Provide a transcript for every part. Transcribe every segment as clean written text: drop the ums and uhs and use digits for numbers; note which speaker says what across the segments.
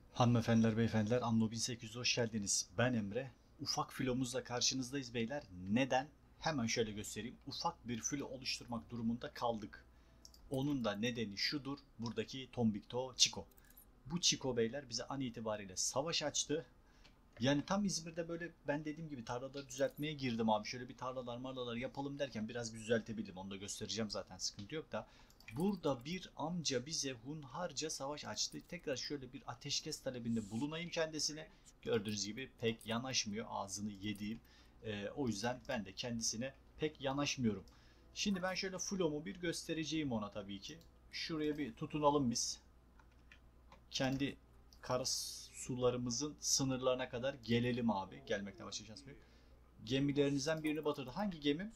Speaker 1: Hanımefendiler, beyefendiler, Anno 1800'e hoş geldiniz. Ben Emre. Ufak filomuzla karşınızdayız beyler. Neden? Hemen şöyle göstereyim. Ufak bir filo oluşturmak durumunda kaldık. Onun da nedeni şudur. Buradaki Tombikto Chico. Bu Chico beyler bize an itibariyle savaş açtı. Yani tam İzmir'de böyle ben dediğim gibi tarlaları düzeltmeye girdim abi. Şöyle bir tarlalar marlalar yapalım derken biraz bir düzeltebildim. Onu da göstereceğim zaten, sıkıntı yok da. Burada bir amca bize hunharca savaş açtı. Tekrar şöyle bir ateşkes talebinde bulunayım kendisine. Gördüğünüz gibi pek yanaşmıyor, ağzını yediğim. O yüzden ben de kendisine pek yanaşmıyorum. Şimdi ben şöyle flomu bir göstereceğim ona tabii ki. Şuraya bir tutunalım biz. Kendi kara sularımızın sınırlarına kadar gelelim abi. Gelmekten başka şans yok. Gemilerinizden birini batırdı. Hangi gemi?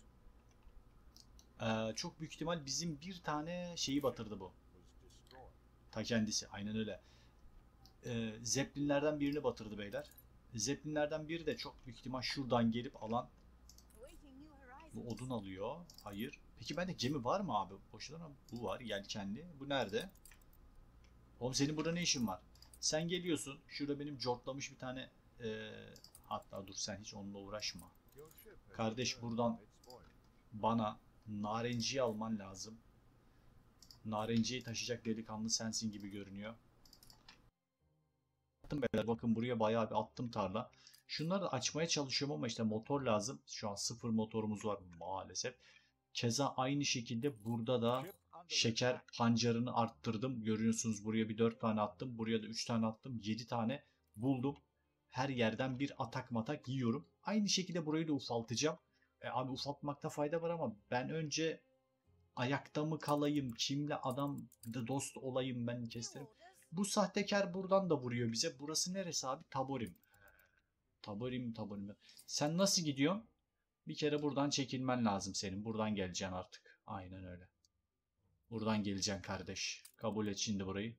Speaker 1: Çok büyük ihtimal bizim bir tane şeyi batırdı bu. Ta kendisi. Aynen öyle. Zeppelinlerden birini batırdı beyler. Zeppelinlerden biri de çok büyük ihtimal şuradan gelip alan. Bu odun alıyor. Hayır. Peki bende gemi var mı abi? Boşuna bu var. Yelkenli. Bu nerede? Oğlum senin burada ne işin var? Sen geliyorsun. Şurada benim cortlamış bir tane hatta dur sen hiç onunla uğraşma. Kardeş buradan bana narenciyi alman lazım. Narenciyi taşıyacak delikanlı sensin gibi görünüyor. Attım beyler, bakın buraya bayağı bir attım tarla. Şunları da açmaya çalışıyorum ama işte motor lazım. Şu an sıfır motorumuz var maalesef. Keza aynı şekilde burada da şeker pancarını arttırdım. Görüyorsunuz buraya bir 4 tane attım. Buraya da 3 tane attım. 7 tane buldum. Her yerden bir atak matak yiyorum. Aynı şekilde burayı da ufaltacağım. Abi ufaltmakta fayda var ama ben önce ayakta mı kalayım? Kimle adam da dost olayım ben kestirim. Bu sahtekar buradan da vuruyor bize. Burası neresi abi? Taborim. Taborim. Sen nasıl gidiyorsun? Bir kere buradan çekilmen lazım senin. Buradan geleceksin artık. Aynen öyle. Buradan geleceksin kardeş. Kabul et şimdi burayı.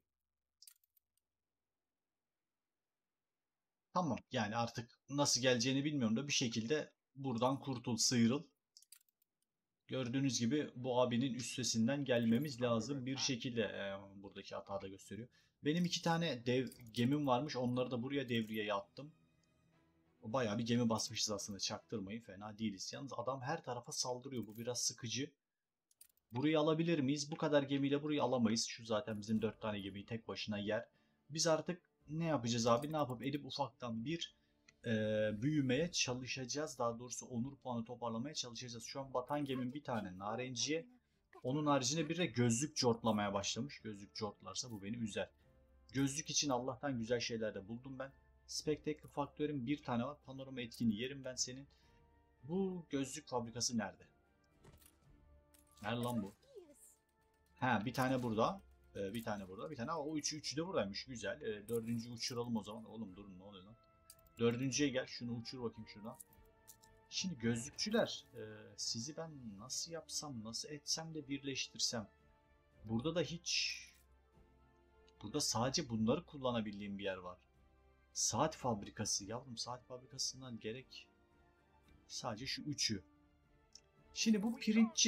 Speaker 1: Tamam. Yani artık nasıl geleceğini bilmiyorum da bir şekilde buradan kurtul, sıyrıl. Gördüğünüz gibi bu abinin üstesinden gelmemiz lazım. Bir şekilde buradaki hata da gösteriyor. Benim 2 tane dev gemim varmış. Onları da buraya devriyeye attım. Bayağı bir gemi basmışız aslında. Çaktırmayın, fena değiliz. Yalnız adam her tarafa saldırıyor. Bu biraz sıkıcı. Burayı alabilir miyiz? Bu kadar gemiyle burayı alamayız. Şu zaten bizim 4 tane gemiyi tek başına yer. Biz artık ne yapacağız abi? Ne yapıp edip ufaktan bir büyümeye çalışacağız. Daha doğrusu onur puanı toparlamaya çalışacağız. Şu an batan gemim bir tane narenciye. Onun haricinde bir de gözlük cortlamaya başlamış. Gözlük cortlarsa bu beni üzer. Gözlük için Allah'tan güzel şeyler de buldum ben. Spectacle Faktör'ün bir tane var. Panorama etkini yerim ben senin. Bu gözlük fabrikası nerede? Nerede lan bu? Ha, bir tane burada. Bir tane burada. Bir tane. O üçü de buradaymış. Güzel. Dördüncüyü uçuralım o zaman. Oğlum durun, ne oluyor lan? Dördüncüye gel. Şunu uçur bakayım şuradan. Şimdi gözlükçüler. Sizi ben nasıl yapsam, nasıl etsem de birleştirsem. Burada da hiç... Burada sadece bunları kullanabildiğim bir yer var. Saat fabrikası. Yavrum saat fabrikasından gerek sadece şu üçü. Şimdi bu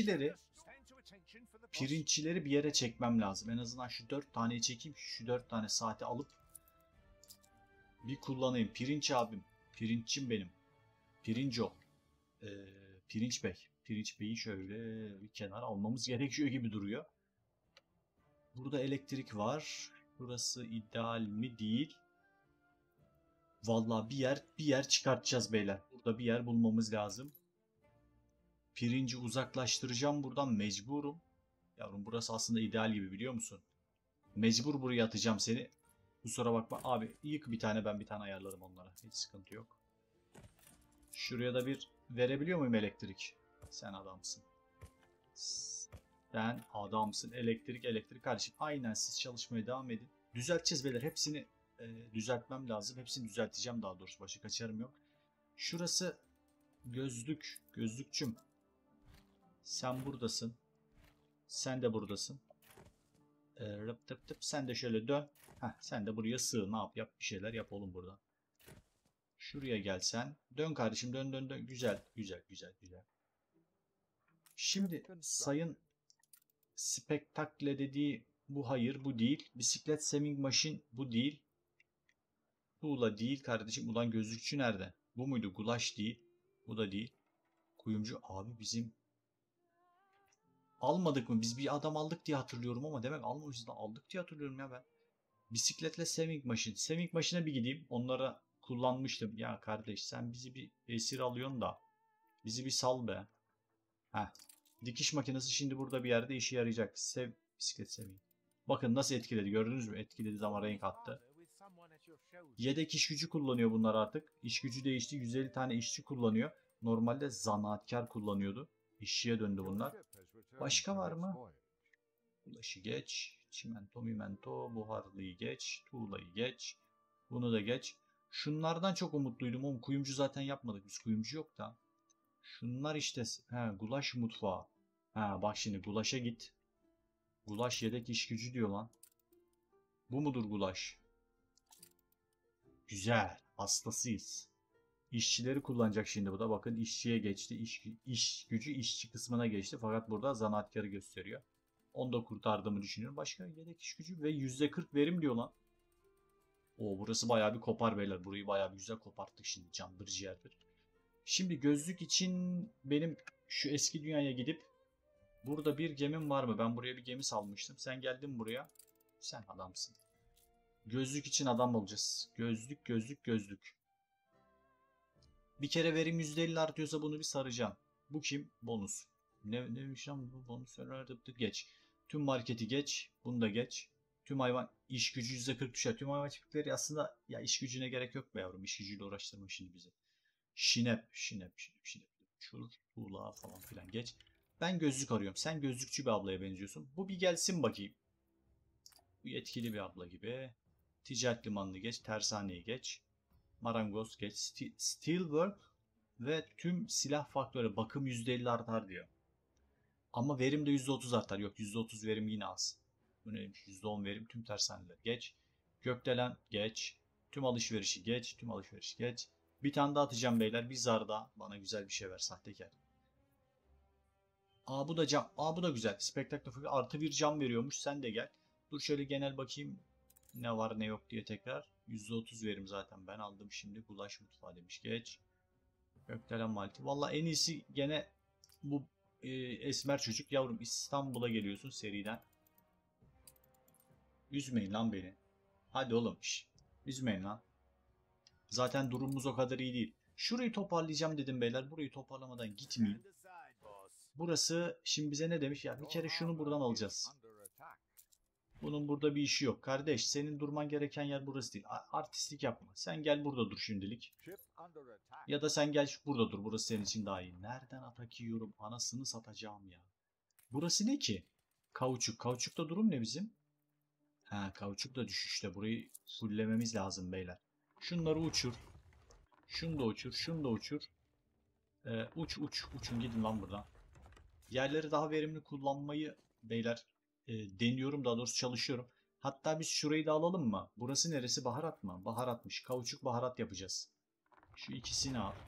Speaker 1: pirinççileri bir yere çekmem lazım. En azından şu 4 taneyi çekeyim. Şu 4 tane saati alıp bir kullanayım. Pirinç abim. Pirinççim benim. Pirinco. Ee, Pirinç Bey. Pirinç Bey'i şöyle bir kenara almamız gerekiyor gibi duruyor. Burada elektrik var. Burası ideal mi? Değil. Vallahi bir yer çıkartacağız beyler. Burada bir yer bulmamız lazım. Pirinci uzaklaştıracağım buradan, mecburum. Yavrum burası aslında ideal gibi, biliyor musun? Mecbur buraya atacağım seni. Kusura bakma abi, yık bir tane, ben bir tane ayarlarım onlara. Hiç sıkıntı yok. Şuraya da bir verebiliyor muyum elektrik? Sen adamsın. Sen adamsın. Elektrik kardeşim. Aynen, siz çalışmaya devam edin. Düzelteceğiz beyler. Hepsini düzeltmem lazım. Hepsini düzelteceğim daha doğrusu. Başka kaçarım yok. Şurası gözlük. Gözlükçüm. Sen buradasın. Sen de buradasın. Rıp tıp tıp. Sen de şöyle dön. Heh, sen de buraya sığ. Ne yap? Yap bir şeyler yap oğlum burada. Şuraya gelsen. Dön kardeşim, dön dön dön. Güzel güzel güzel güzel. Şimdi sayın spektakle dediği bu, hayır bu değil. Bisiklet Sewing Machine bu değil. Tuğla değil kardeşim. Ulan gözlükçü nerede? Bu muydu? Gulaş değil. Bu da değil. Kuyumcu abi bizim almadık mı? Biz bir adam aldık diye hatırlıyorum ama demek almamışız da aldık diye hatırlıyorum ya ben. Bisikletle Sewing Machine. Sewing Machine'e bir gideyim. Onlara kullanmıştım. Ya kardeş sen bizi bir esir alıyorsun da bizi bir sal be. Heh. Dikiş makinesi şimdi burada bir yerde işe yarayacak. Bisiklet Sewing. Bakın nasıl etkiledi. Gördünüz mü? Etkiledi ama renk attı. Yedek iş gücü kullanıyor bunlar artık. İş gücü değişti. 150 tane işçi kullanıyor. Normalde zanaatkar kullanıyordu. İşçiye döndü bunlar. Başka var mı? Bulaşı geç. Çimento, mimento, buharlıyı geç. Tuğlayı geç. Bunu da geç. Şunlardan çok umutluydum. Oğlum kuyumcu zaten yapmadık. Biz kuyumcu yok da. Şunlar işte. He, gulaş mutfağı. Ha bak şimdi gulaşa git. Gulaş yedek iş gücü diyor lan. Bu mudur gulaş? Güzel. Hastasıyız. İşçileri kullanacak şimdi bu da. Bakın işçiye geçti. İş gücü işçi kısmına geçti. Fakat burada zanaatkarı gösteriyor. Onu da kurtardığımı düşünüyorum. Başka yedek iş gücü ve %40 verim diyor lan. Oo burası bayağı bir kopar beyler. Burayı bayağı bir güzel koparttık şimdi. Candır ciğerdir. Şimdi gözlük için benim şu eski dünyaya gidip burada bir gemim var mı? Ben buraya bir gemi salmıştım. Sen geldin buraya. Sen adamsın. Gözlük için adam olacağız. Gözlük, gözlük, gözlük. Bir kere verim %50 artıyorsa bunu bir saracağım. Bu kim? Bonus. Neymiş lan bu? Bonus geç. Tüm marketi geç. Bunu da geç. Tüm hayvan iş gücü %40 düşer. Tüm hayvan çiftlikleri aslında ya iş gücüne gerek yok be yavrum. İş gücüyle uğraştırma şimdi bizi. Şinep. Çur, tuğla falan filan geç. Ben gözlük arıyorum. Sen gözlükçü bir ablaya benziyorsun. Bu bir gelsin bakayım. Bu yetkili bir abla gibi. Ticaret limanını geç. Tersaneyi geç. Marangoz geç. Steelwork ve tüm silah faktörü bakım %50 artar diyor. Ama verim de %30 artar. Yok %30 verim yine az. Bu neymiş? %10 verim tüm tersaneler geç. Gökdelen geç. Tüm alışverişi geç. Tüm alışverişi geç. Bir tane daha atacağım beyler. Bir zar daha. Bana güzel bir şey ver sahtekar. Aa bu da cam. Aa bu da güzel. Spektaküler artı bir cam veriyormuş. Sen de gel. Dur şöyle genel bakayım. Ne var ne yok diye tekrar. %30 verim zaten ben aldım şimdi. Gulaş mutfağı demiş geç. Gökdelen Malti. Valla en iyisi gene bu esmer çocuk. Yavrum İstanbul'a geliyorsun seriden. Üzmeyin lan beni. Hadi oğlum. Şş. Üzmeyin lan. Zaten durumumuz o kadar iyi değil. Şurayı toparlayacağım dedim beyler. Burayı toparlamadan gitmeyeyim. Burası şimdi bize ne demiş? Ya bir kere şunu buradan alacağız. Bunun burada bir işi yok. Kardeş senin durman gereken yer burası değil. Artistlik yapma. Sen gel burada dur şimdilik. Ya da sen gel burada dur. Burası senin için daha iyi. Nereden atak yiyorum? Anasını satacağım ya. Burası ne ki? Kauçuk. Kauçukta durum ne bizim? Ha kauçuk da düşüşte. Burayı fulllememiz lazım beyler. Şunları uçur. Şunu da uçur. Şunu da uçur. Uçun gidin lan buradan. Yerleri daha verimli kullanmayı beyler deniyorum. Daha doğrusu çalışıyorum. Hatta biz şurayı da alalım mı? Burası neresi? Baharat mı? Baharatmış. Kauçuk baharat yapacağız. Şu ikisini al.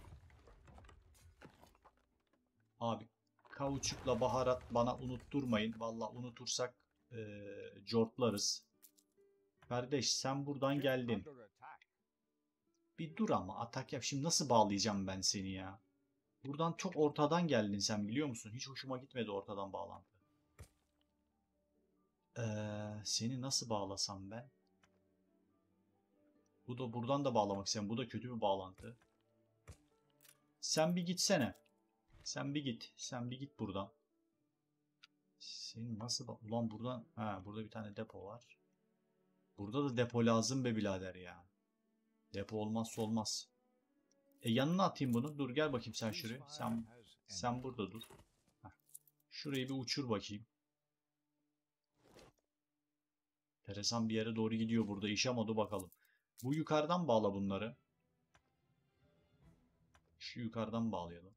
Speaker 1: Abi kauçukla baharat bana unutturmayın. Valla unutursak cortlarız. Kardeş sen buradan geldin. Bir dur ama atak yap. Şimdi nasıl bağlayacağım ben seni ya? Buradan çok ortadan geldin sen biliyor musun? Hiç hoşuma gitmedi ortadan bağlantı. Seni nasıl bağlasam ben? Bu da buradan da bağlamak istedim. Bu da kötü bir bağlantı. Sen bir gitsene. Sen bir git. Sen bir git buradan. Senin nasıl ulan buradan burada bir tane depo var. Burada da depo lazım be birader ya. Depo olmazsa olmaz. Yanına atayım bunu. Dur gel bakayım sen şuraya. Sen burada dur. Heh. Şurayı bir uçur bakayım. Enteresan bir yere doğru gidiyor burada. İş ama dur bakalım. Bu yukarıdan bağla bunları. Şu yukarıdan bağlayalım.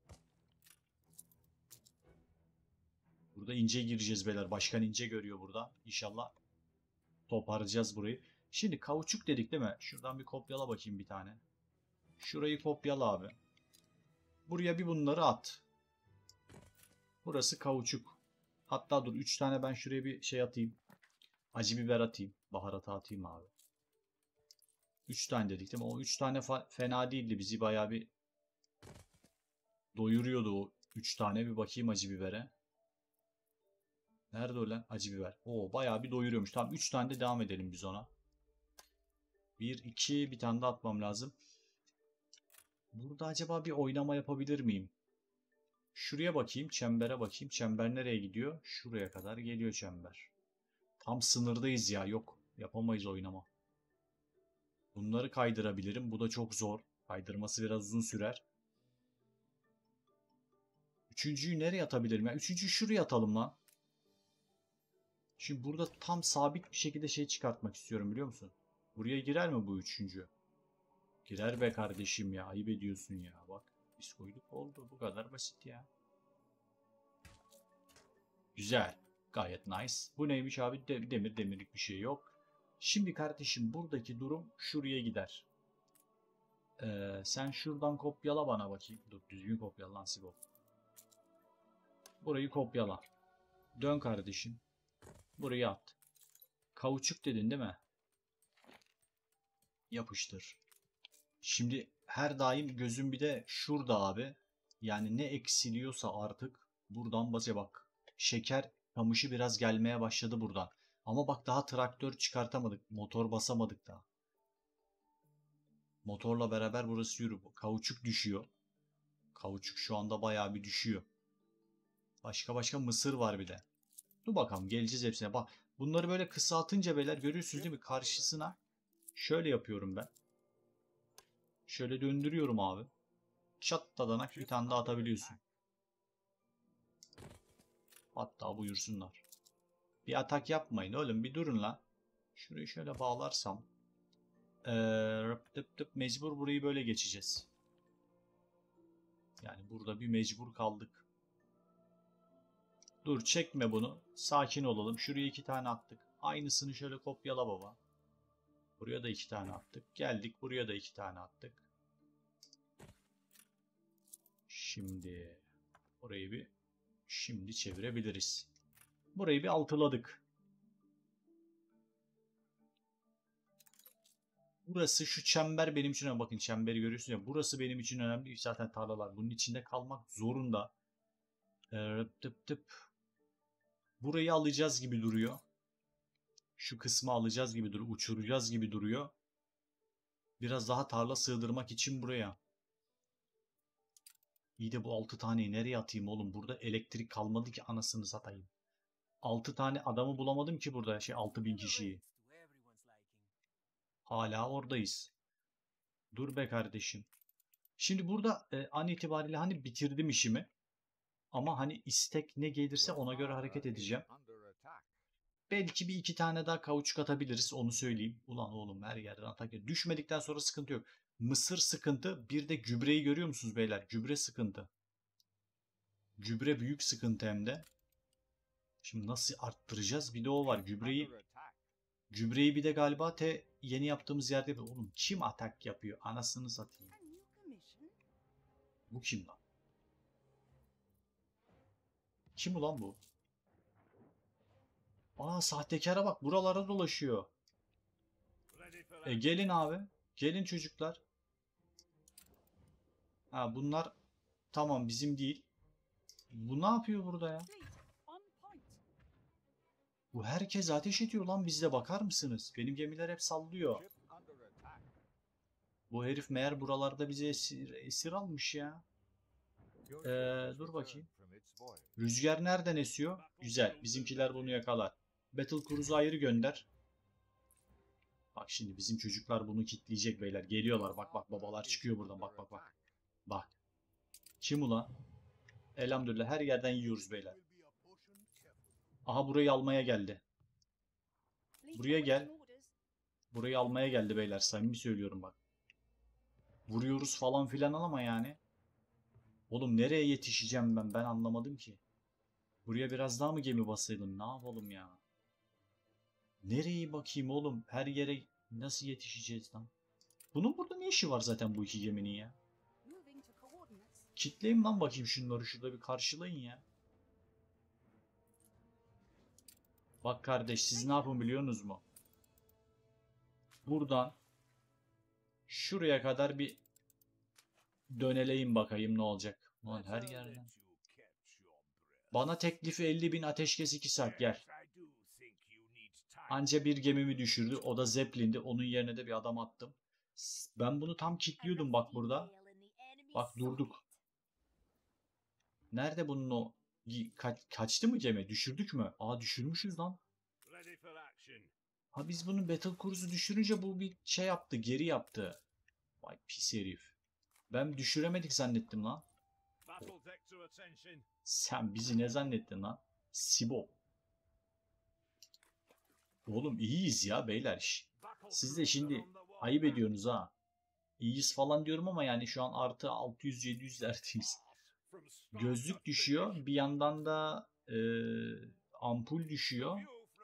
Speaker 1: Burada ince gireceğiz beyler. Başkan ince görüyor burada. İnşallah toparlayacağız burayı. Şimdi kauçuk dedik değil mi? Şuradan bir kopyala bakayım bir tane. Şurayı kopyala abi. Buraya bir bunları at. Burası kauçuk. Hatta dur 3 tane ben şuraya bir şey atayım. Acı biber atayım. Baharatı atayım abi. 3 tane dedik değil mi? O 3 tane fena değildi. Bizi bayağı bir doyuruyordu o 3 tane. Bir bakayım acı bibere. Nerede o lan acı biber? Oo bayağı bir doyuruyormuş. Tamam 3 tane de devam edelim biz ona. 1, 2 bir tane de atmam lazım. Burada acaba bir oynama yapabilir miyim? Şuraya bakayım. Çembere bakayım. Çember nereye gidiyor? Şuraya kadar geliyor çember. Tam sınırdayız ya. Yok. Yapamayız oynama. Bunları kaydırabilirim. Bu da çok zor. Kaydırması biraz uzun sürer. Üçüncüyü nereye atabilirim? Ya üçüncüyü şuraya atalım lan. Şimdi burada tam sabit bir şekilde şey çıkartmak istiyorum biliyor musun? Buraya girer mi bu üçüncü? Girer be kardeşim ya. Ayıp ediyorsun ya. Bak. Biz koyduk oldu. Bu kadar basit ya. Güzel. Gayet nice. Bu neymiş abi? Demirlik bir şey yok. Şimdi kardeşim buradaki durum şuraya gider. Sen şuradan kopyala bana bakayım. Dur düzgün kopyala lan Sibo. Burayı kopyala. Dön kardeşim. Burayı at. Kauçuk dedin değil mi? Yapıştır. Şimdi her daim gözüm bir de şurada abi. Yani ne eksiliyorsa artık buradan bak. Şeker kamışı biraz gelmeye başladı buradan. Ama bak daha traktör çıkartamadık. Motor basamadık daha. Motorla beraber burası yürü. Kauçuk düşüyor. Kauçuk şu anda bayağı bir düşüyor. Başka mısır var bir de. Dur bakalım geleceğiz hepsine. Bak bunları böyle kısaltınca beyler görüyorsunuz değil mi? Karşısına şöyle yapıyorum ben. Şöyle döndürüyorum abi. Çat dadanak bir tane daha atabiliyorsun. Hatta buyursunlar. Bir atak yapmayın oğlum bir durun lan. Şurayı şöyle bağlarsam. Mecbur burayı böyle geçeceğiz. Yani burada bir mecbur kaldık. Dur çekme bunu. Sakin olalım. Şuraya 2 tane attık. Aynısını şöyle kopyala baba. Buraya da 2 tane attık. Geldik buraya da 2 tane attık. Şimdi orayı bir şimdi çevirebiliriz. Burayı bir altıladık. Burası şu çember benim için önemli. Bakın çemberi görüyorsunuz ya. Burası benim için önemli. Zaten tarlalar bunun içinde kalmak zorunda. Burayı alacağız gibi duruyor. Şu kısmı alacağız gibi duruyor. Uçuracağız gibi duruyor. Biraz daha tarla sığdırmak için buraya. İyi de bu 6 taneyi nereye atayım oğlum? Burada elektrik kalmadı ki anasını satayım. 6 tane adamı bulamadım ki burada. 6000 kişiyi. Hala oradayız. Dur be kardeşim. Şimdi burada an itibariyle hani bitirdim işimi. Ama hani istek ne gelirse ona göre hareket edeceğim. Belki bir 2 tane daha kauçuk atabiliriz onu söyleyeyim. Ulan oğlum her yerden atak. Düşmedikten sonra sıkıntı yok. Mısır sıkıntı. Bir de gübreyi görüyor musunuz beyler? Gübre sıkıntı. Gübre büyük sıkıntı hem de. Şimdi nasıl arttıracağız? Bir de o var. Gübreyi bir de galiba yeni yaptığımız yerde yapıyor. Oğlum kim atak yapıyor? Anasını satayım. Bu kim lan? Kim ulan bu? Aa sahtekara bak buralara dolaşıyor. Gelin abi. Gelin çocuklar. Ha bunlar tamam bizim değil. Bu ne yapıyor burada ya? Bu herkes ateş ediyor lan bizde bakar mısınız? Benim gemiler hep sallıyor. Bu herif meğer buralarda bizi esir almış ya. Dur bakayım. Rüzgar nereden esiyor? Güzel. Bizimkiler bunu yakalar. Battle Cruise'u ayrı gönder. Bak şimdi bizim çocuklar bunu kitleyecek beyler. Geliyorlar. Bak babalar çıkıyor buradan. Bak. Bak. Kim ulan? Elhamdülillah her yerden yiyoruz beyler. Aha burayı almaya geldi. Buraya gel. Burayı almaya geldi beyler. Samimi söylüyorum bak. Vuruyoruz falan filan ama yani. Oğlum nereye yetişeceğim ben? Ben anlamadım ki. Buraya biraz daha mı gemi basayım? Ne yapalım ya? Nereye bakayım oğlum? Her yere nasıl yetişeceğiz lan? Bunun burada ne işi var zaten bu iki geminin ya? Kitleyin lan bakayım şunları. Şurada bir karşılayın ya. Bak kardeş siz ne yapın biliyorsunuz mu? Buradan Şuraya kadar bir döneleyim bakayım ne olacak. Lan her yerden. Bana teklifi 50.000 ateşkes 2 saat gel. Anca bir gemimi düşürdü. O da Zeppelin'di. Onun yerine de bir adam attım. Ben bunu tam kilitliyordum bak burada. Bak durduk. Nerede bunun o... Kaçtı mı gemi? Düşürdük mü? Aa düşürmüşüz lan. Ha biz bunun battle cruise'u düşürünce bu bir şey yaptı. Geri yaptı. Vay pis herif. Ben düşüremedik zannettim lan. Sen bizi ne zannettin lan? Sibo. Oğlum iyiyiz ya beyler. Siz de şimdi ayıp ediyorsunuz ha. İyiyiz falan diyorum ama yani şu an artı 600-700'lerdeyiz. Gözlük düşüyor. Bir yandan da ampul düşüyor.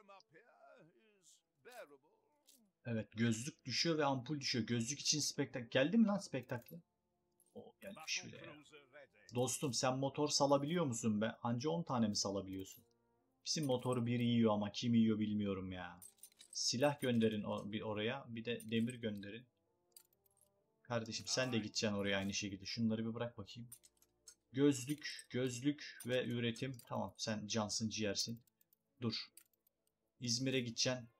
Speaker 1: Evet gözlük düşüyor ve ampul düşüyor. Gözlük için spektakl. Geldi mi lan spektakle? O gelmiş bile ya. Dostum sen motor salabiliyor musun be? Anca 10 tane mi salabiliyorsun? Bizim motoru biri yiyor ama kim yiyor bilmiyorum ya. Silah gönderin oraya. Bir de demir gönderin. Kardeşim sen de gideceksin oraya aynı şekilde. Şunları bir bırak bakayım. Gözlük ve üretim. Tamam sen cansın ciğersin. Dur. İzmir'e gideceksin.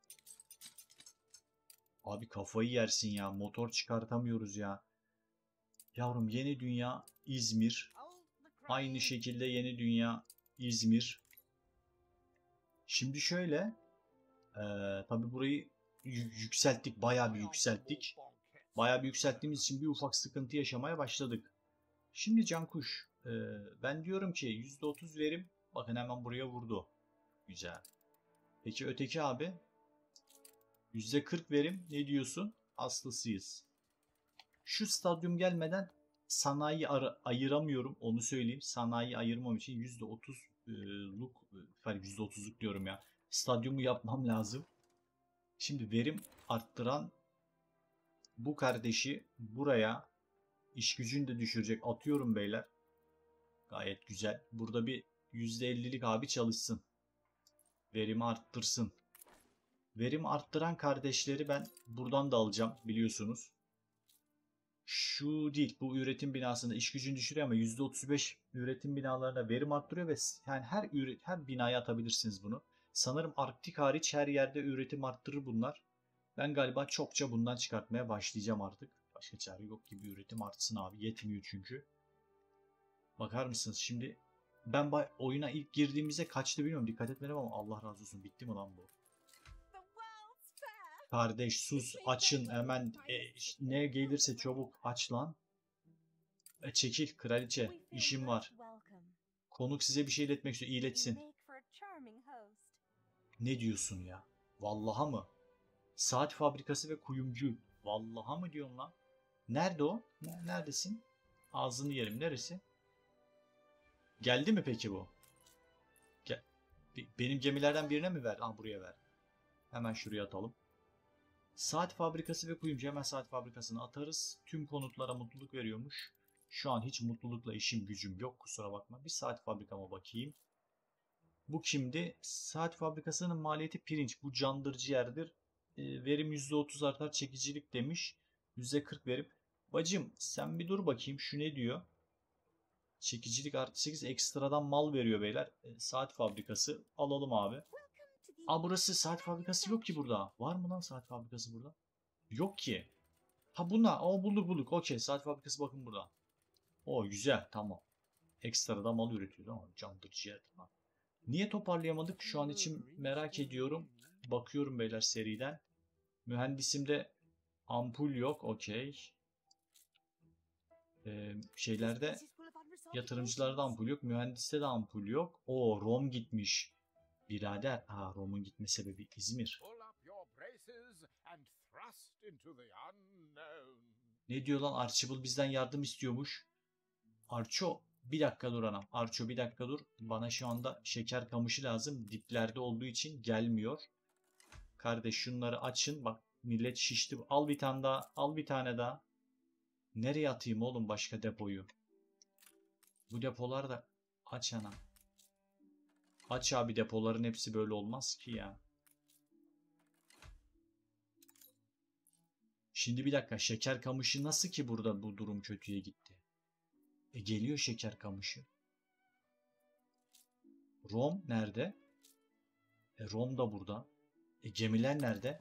Speaker 1: Abi kafayı yersin ya. Motor çıkartamıyoruz ya. Yavrum yeni dünya İzmir. Aynı şekilde yeni dünya İzmir. Şimdi şöyle. Tabii burayı yükselttik. Bayağı bir yükselttik. Bayağı bir yükselttiğimiz için bir ufak sıkıntı yaşamaya başladık. Şimdi Cankuş. Ben diyorum ki %30 verim. Bakın hemen buraya vurdu. Güzel. Peki öteki abi? %40 verim. Ne diyorsun? Aslısıyız. Şu stadyum gelmeden sanayi ayıramıyorum. Onu söyleyeyim. Sanayi ayırmam için %30'luk %30'luk diyorum ya. Stadyumu yapmam lazım. Şimdi verim arttıran bu kardeşi buraya iş gücünü de düşürecek. Atıyorum beyler. Gayet güzel. Burada bir %50'lik abi çalışsın. Verimi arttırsın. Verimi arttıran kardeşleri ben buradan da alacağım biliyorsunuz. Şu değil bu üretim binasında iş gücünü düşürüyor ama %35 üretim binalarına verim arttırıyor ve yani her binaya atabilirsiniz bunu. Sanırım Arktik hariç her yerde üretim arttırır bunlar. Ben galiba çokça bundan çıkartmaya başlayacağım artık. Başka çare yok gibi üretim artsın abi. Yetmiyor çünkü. Bakar mısınız şimdi ben oyuna ilk girdiğimizde kaçtı bilmiyorum dikkat etmedim ama Allah razı olsun bitti mi lan bu? Kardeş sus açın hemen ne gelirse çabuk aç lan. Çekil kraliçe işim var. Konuk size bir şey iletmek istiyor iletsin. Ne diyorsun ya? Vallaha mı? Saat fabrikası ve kuyumcu. Vallaha mı diyorsun lan? Nerede o? Neredesin? Ağzını yerim neresi? Geldi mi peki bu? Gel. Benim gemilerden birine mi ver? Buraya ver. Hemen şuraya atalım. Saat fabrikası ve kuyumcu hemen saat fabrikasına atarız. Tüm konutlara mutluluk veriyormuş. Şu an hiç mutlulukla işim gücüm yok kusura bakma. Bir saat fabrikama bakayım. Bu kimdi? Saat fabrikasının maliyeti pirinç. Bu candır ciğerdir. Verim %30 artar çekicilik demiş. %40 verim. Bacım sen bir dur bakayım şu ne diyor? Çekicilik artı 8 ekstradan mal veriyor beyler. Saat fabrikası alalım abi. Burası saat fabrikası yok ki burada. Var mı lan saat fabrikası burada? Yok ki. Ha buna. Bulduk. Okey saat fabrikası bakın burada. Güzel tamam. Ekstradan mal üretiyor ama candır ciğerdir lan. Niye toparlayamadık? Şu an için merak ediyorum. Bakıyorum beyler seriden. Mühendisimde ampul yok. Okey. Şeylerde yatırımcılarda ampul yok. Mühendiste de ampul yok. Rom gitmiş. Birader. Rom'un gitme sebebi İzmir. Ne diyor lan Archibald bizden yardım istiyormuş. Arço bir dakika dur anam. Arço bir dakika dur. Bana şu anda şeker kamışı lazım. Diplerde olduğu için gelmiyor. Kardeş şunları açın. Bak millet şişti. Al bir tane daha. Al bir tane daha. Nereye atayım oğlum başka depoyu? Bu depolar da aç anam. Aç abi depoların hepsi böyle olmaz ki ya. Şimdi bir dakika, şeker kamışı nasıl ki burada bu durum kötüye gitti? Geliyor şeker kamışı. Rom nerede? Rom da burada. Gemiler nerede?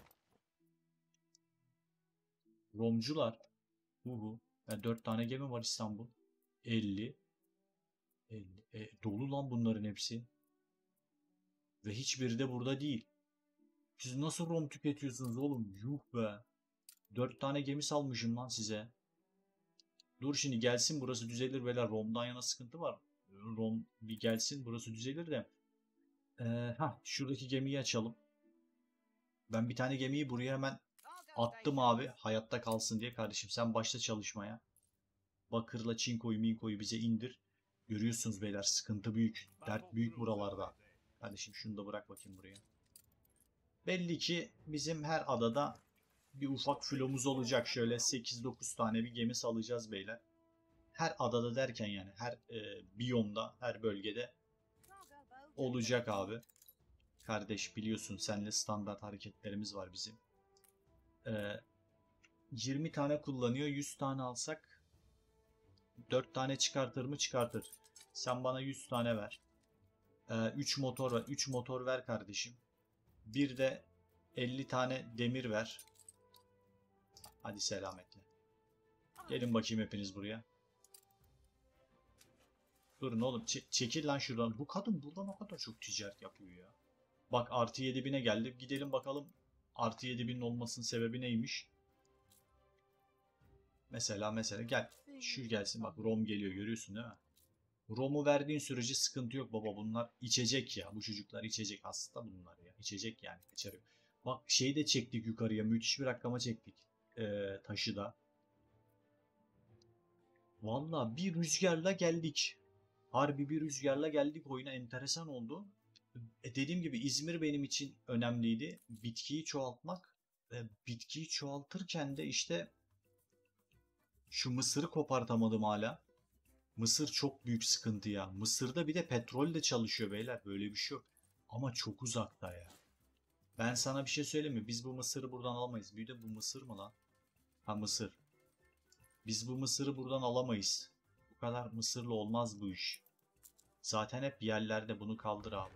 Speaker 1: Romcular. Uhu. 4 tane gemi var İstanbul. 50. 50. Dolu lan bunların hepsi. Ve hiçbiri de burada değil. Siz nasıl rom tüketiyorsunuz oğlum? Yuh be. 4 tane gemi salmışım lan size. Dur şimdi gelsin, burası düzelir beyler. Rom'dan yana sıkıntı var. Rom bir gelsin, burası düzelir de. Şuradaki gemiyi açalım. Ben bir tane gemiyi buraya hemen attım abi. Hayatta kalsın diye. Kardeşim sen başla çalışmaya. Bakırla çinkoyu minkoyu bize indir. Görüyorsunuz beyler, sıkıntı büyük. Dert büyük buralarda. Kardeşim şunu da bırak bakayım buraya. Belli ki bizim her adada bir ufak filomuz olacak. Şöyle 8-9 tane bir gemi salacağız beyler. Her adada derken yani her biyomda, her bölgede olacak abi. Kardeş biliyorsun seninle standart hareketlerimiz var bizim. 20 tane kullanıyor. 100 tane alsak 4 tane çıkartır mı? Çıkartır. Sen bana 100 tane ver. 3 motor ver. 3 motor ver kardeşim. Bir de 50 tane demir ver. Hadi selametle. Gelin bakayım hepiniz buraya. Durun oğlum. Çekil lan şuradan. Bu kadın buradan o kadar çok ticaret yapıyor ya. Bak artı 7000'e geldi. Gidelim bakalım artı 7000'in olmasının sebebi neymiş? Mesela gel. Şu gelsin, bak Rom geliyor, görüyorsun değil mi? Rom'u verdiğin sürece sıkıntı yok baba, bunlar içecek ya. Bu çocuklar içecek, hasta bunlar ya. İçecek yani. İçeri. Bak şeyi de çektik yukarıya. Müthiş bir rakama çektik. Taşı da. Valla bir rüzgarla geldik. Harbi bir rüzgarla geldik oyuna, enteresan oldu. Dediğim gibi İzmir benim için önemliydi. Bitkiyi çoğaltmak. Bitkiyi çoğaltırken de işte şu mısırı kopartamadım hala. Mısır çok büyük sıkıntı ya. Mısır'da bir de petrol de çalışıyor beyler. Böyle bir şey yok. Ama çok uzakta ya. Ben sana bir şey söyleyeyim mi? Biz bu mısırı buradan alamayız. Bir de bu mısır mı lan? Ha, mısır. Biz bu mısırı buradan alamayız. Bu kadar mısırla olmaz bu iş. Zaten hep yerlerde, bunu kaldır abi.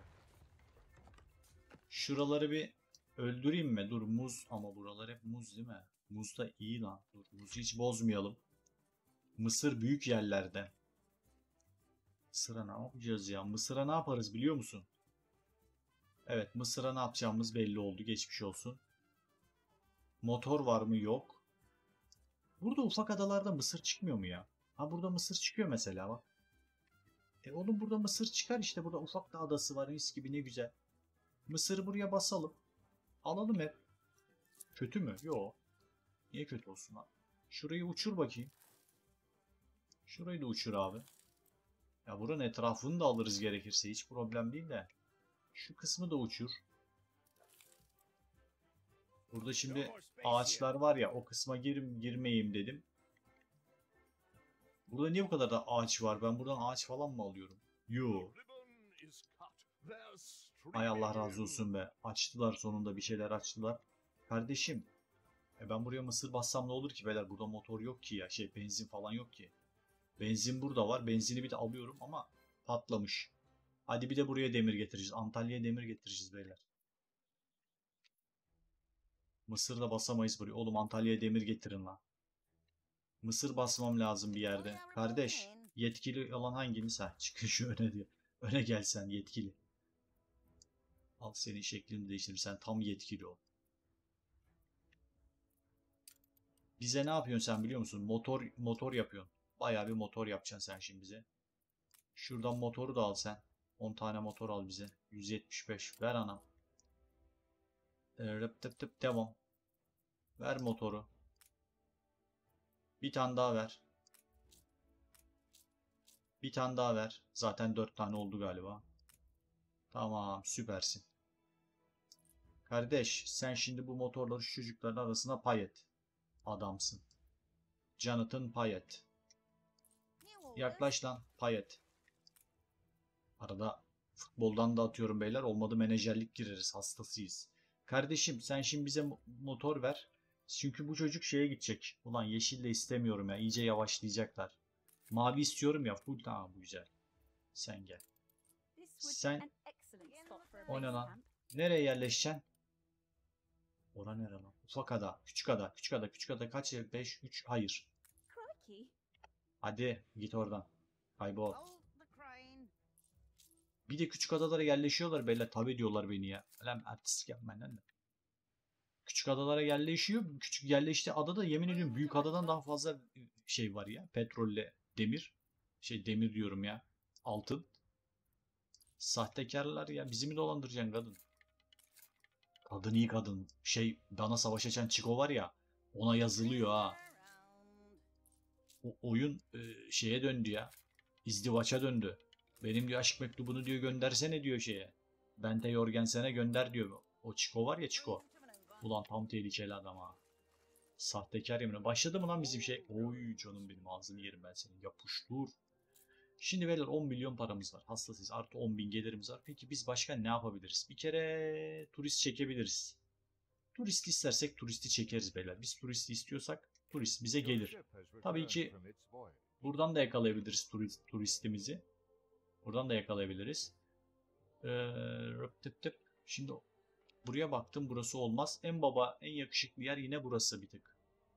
Speaker 1: Şuraları bir öldüreyim mi? Dur muz, ama buralar hep muz değil mi? Muz da iyi lan. Dur muzu hiç bozmayalım. Mısır büyük yerlerde. Mısır'a ne yapacağız ya? Mısır'a ne yaparız biliyor musun? Evet, Mısır'a ne yapacağımız belli oldu. Geçmiş olsun. Motor var mı? Yok. Burada ufak adalarda mısır çıkmıyor mu ya? Ha, burada mısır çıkıyor mesela bak. Oğlum burada mısır çıkar işte. Burada ufak da adası var. Mis gibi, ne güzel. Mısırı buraya basalım. Alalım hep. Kötü mü? Yok. Niye kötü olsun lan? Şurayı uçur bakayım. Şurayı da uçur abi. Ya buranın etrafını da alırız gerekirse. Hiç problem değil de. Şu kısmı da uçur. Burada şimdi ağaçlar var ya, o kısma girmeyeyim dedim. Burada niye bu kadar da ağaç var? Ben buradan ağaç falan mı alıyorum? Yo. Ay Allah razı olsun be. Açtılar sonunda, bir şeyler açtılar. Kardeşim. Ben buraya mısır bassam ne olur ki beyler? Burada motor yok ki ya. Benzin falan yok ki. Benzin burada var. Benzini bir de alıyorum ama patlamış. Hadi bir de buraya demir getireceğiz. Antalya'ya demir getireceğiz beyler. Mısır'da basamayız buraya. Oğlum Antalya'ya demir getirin lan. Mısır basmam lazım bir yerde. Kardeş, yetkili olan hanginiz? Ha, çıkın şu öne diyor. Öne gel sen yetkili. Al senin şeklini değiştir. Sen tam yetkili ol. Bize ne yapıyorsun sen biliyor musun? Motor yapıyorsun. Bayağı bir motor yapacaksın sen şimdi bize. Şuradan motoru da al sen. 10 tane motor al bize. 175. Ver anam. Rıp tıp tıp devam. Ver motoru. Bir tane daha ver. Bir tane daha ver. Zaten 4 tane oldu galiba. Tamam, süpersin. Kardeş sen şimdi bu motorları şu çocukların arasına pay et. Adamsın. Jonathan Payet. Yaklaş lan Payet. Arada futboldan da atıyorum beyler. Olmadı menajerlik gireriz. Hastasıyız. Kardeşim sen şimdi bize motor ver. Çünkü bu çocuk şeye gidecek. Ulan yeşil de istemiyorum ya. İyice yavaşlayacaklar. Mavi istiyorum ya. Full tamam, bu güzel. Sen gel. Sen o ne lan? Nereye yerleşeceksin? Ora nere lan? Ufak ada. Küçük ada. Küçük ada. Küçük ada kaç? 5, 3. Hayır. Hadi git oradan. Kaybol. Bir de küçük adalara yerleşiyorlar böyle. Tabii diyorlar beni ya. Lan artistik yapmayın lan. Küçük adalara yerleşiyor. Küçük yerleştiği adada yemin ediyorum büyük adadan daha fazla şey var ya. Petrolle demir. Demir diyorum ya. Altın. Sahtekarlar ya. Bizi mi dolandıracaksın kadın? Kadın iyi kadın. Bana savaş açan Chico var ya. Ona yazılıyor ha. O oyun şeye döndü ya. İzdivaça döndü. Benim diyor aşk mektubunu diyor göndersene diyor şeye. Bente Jorgensen'e gönder diyor. O Chico var ya, Chico. Ulan tam tehlikeli adam ha. Sahtekar yemin. Başladı mı lan bizim şey? Oy canım benim, ağzını yerim ben senin. Yapış dur. Şimdi beyler 10 milyon paramız var. Hastasıyız. Artı 10 bin gelirimiz var. Peki biz başka ne yapabiliriz? Bir kere turist çekebiliriz. Turist istersek turisti çekeriz beyler. Biz turisti istiyorsak turist bize gelir. Tabii ki buradan da yakalayabiliriz turistimizi. Buradan da yakalayabiliriz. Şimdi buraya baktım, burası olmaz. En baba, en yakışıklı yer yine burası bir tık.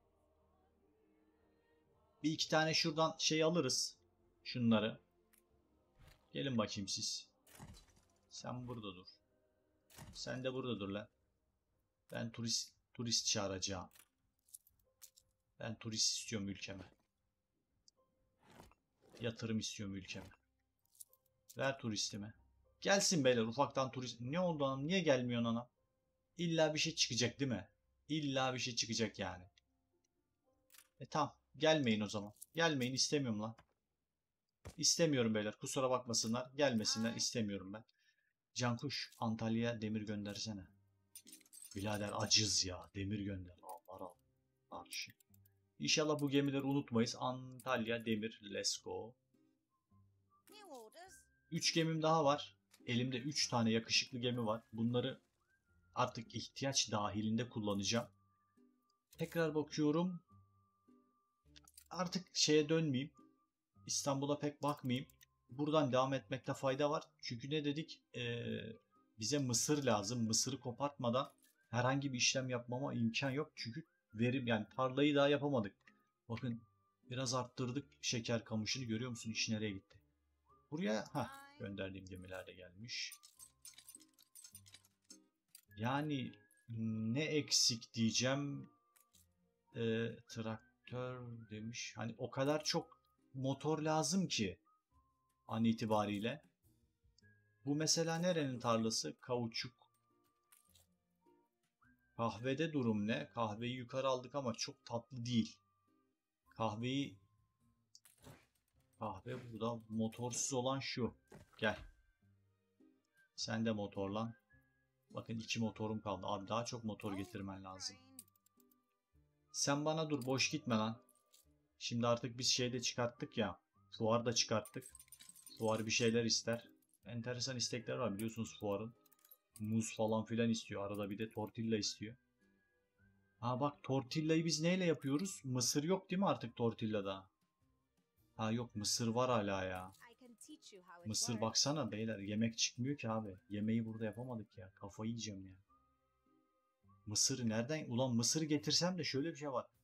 Speaker 1: Bir iki tane şuradan şey alırız. Şunları. Gelin bakayım siz. Sen burada dur. Sen de burada dur lan. Ben turist çağıracağım. Ben turist istiyorum ülkeme. Yatırım istiyorum ülkeme. Ver turistime. Gelsin beyler ufaktan turist. Ne oldu anam? Niye gelmiyorsun anam? İlla bir şey çıkacak değil mi? İlla bir şey çıkacak yani. Tamam. Gelmeyin o zaman. Gelmeyin, istemiyorum lan. İstemiyorum beyler. Kusura bakmasınlar. Gelmesinler. İstemiyorum ben. Cankuş, Antalya'ya demir göndersene. Birader acız ya. Demir gönder. Allah Allah. İnşallah bu gemileri unutmayız. Antalya demir. Let's go. 3 gemim daha var. Elimde 3 tane yakışıklı gemi var. Bunları artık ihtiyaç dahilinde kullanacağım. Tekrar bakıyorum. Artık şeye dönmeyeyim. İstanbul'a pek bakmayayım. Buradan devam etmekte fayda var. Çünkü ne dedik? Bize mısır lazım. Mısırı kopartmadan herhangi bir işlem yapmama imkan yok. Çünkü verim, yani tarlayı daha yapamadık. Bakın biraz arttırdık şeker kamışını, görüyor musun? İş nereye gitti? Buraya gönderdiğim gemiler de gelmiş. Yani ne eksik diyeceğim. Traktör demiş. Hani o kadar çok motor lazım ki an itibariyle. Bu mesela nerenin tarlası? Kauçuk. Kahvede durum ne? Kahveyi yukarı aldık ama çok tatlı değil. Kahve burada. Motorsuz olan şu. Gel. Sen de motorlan. Bakın 2 motorum kaldı. Abi daha çok motor getirmen lazım. Sen bana dur, boş gitme lan. Şimdi artık biz şeyde çıkarttık ya. Fuar da çıkarttık. Fuar bir şeyler ister. Enteresan istekler var biliyorsunuz fuarın. Muz falan filan istiyor. Arada bir de tortilla istiyor. Bak, tortillayı biz neyle yapıyoruz? Mısır yok değil mi artık tortillada? Yok, mısır var hala ya. Mısır baksana beyler, yemek çıkmıyor ki abi. Yemeği burada yapamadık ya. Kafayı yiyeceğim ya. Mısır nereden? Ulan mısır getirsem de şöyle bir şey var.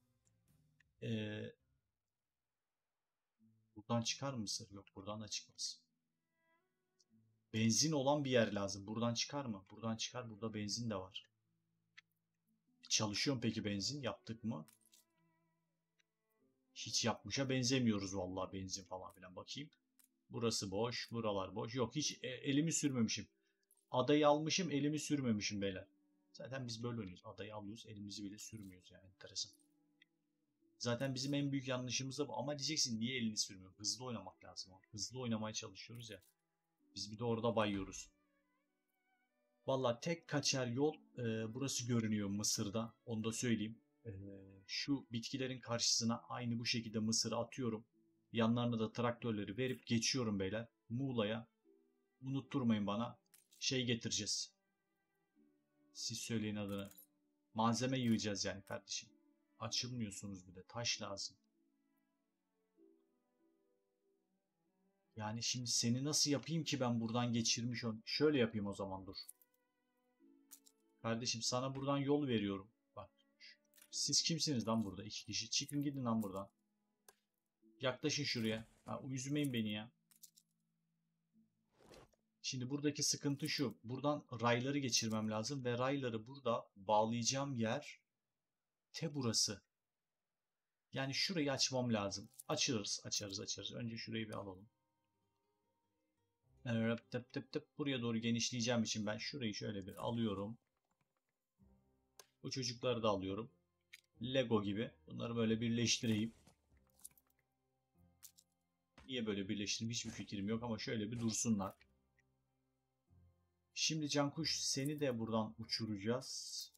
Speaker 1: Buradan çıkar mısır? Yok, buradan da çıkmaz. Benzin olan bir yer lazım. Buradan çıkar mı? Buradan çıkar. Burada benzin de var. Çalışıyor mu peki benzin? Yaptık mı? Hiç yapmışa benzemiyoruz vallahi, benzin falan filan. Bakayım. Burası boş. Buralar boş. Yok, hiç elimi sürmemişim. Adayı almışım, elimi sürmemişim beyler. Zaten biz böyle oynuyoruz. Adayı alıyoruz, elimizi bile sürmüyoruz yani. Enteresan. Zaten bizim en büyük yanlışımız da bu. Ama diyeceksin niye elini sürmüyor? Hızlı oynamak lazım. Hızlı oynamaya çalışıyoruz ya. Biz bir de orada bayıyoruz. Valla tek kaçar yol burası görünüyor Mısır'da. Onu da söyleyeyim. Şu bitkilerin karşısına aynı bu şekilde mısırı atıyorum. Yanlarına da traktörleri verip geçiyorum beyler. Muğla'ya. Unutturmayın bana. Şey getireceğiz. Siz söyleyin adını. Malzeme yığacağız yani kardeşim. Açılmıyorsunuz bir de. Taş lazım. Yani şimdi seni nasıl yapayım ki ben buradan geçirmiş ol. Şöyle yapayım o zaman, dur. Kardeşim sana buradan yol veriyorum. Bak. Siz kimsiniz lan burada? 2 kişi. Çıkın gidin lan buradan. Yaklaşın şuraya. Ha, üzmeyin beni ya. Şimdi buradaki sıkıntı şu. Buradan rayları geçirmem lazım ve rayları burada bağlayacağım yer burası. Yani şurayı açmam lazım. Açarız. Önce şurayı bir alalım. Buraya doğru genişleyeceğim için ben şurayı şöyle bir alıyorum. Bu çocukları da alıyorum. Lego gibi. Bunları böyle birleştireyim. Niye böyle birleştireyim hiçbir fikrim yok ama şöyle bir dursunlar. Şimdi Cankuş seni de buradan uçuracağız.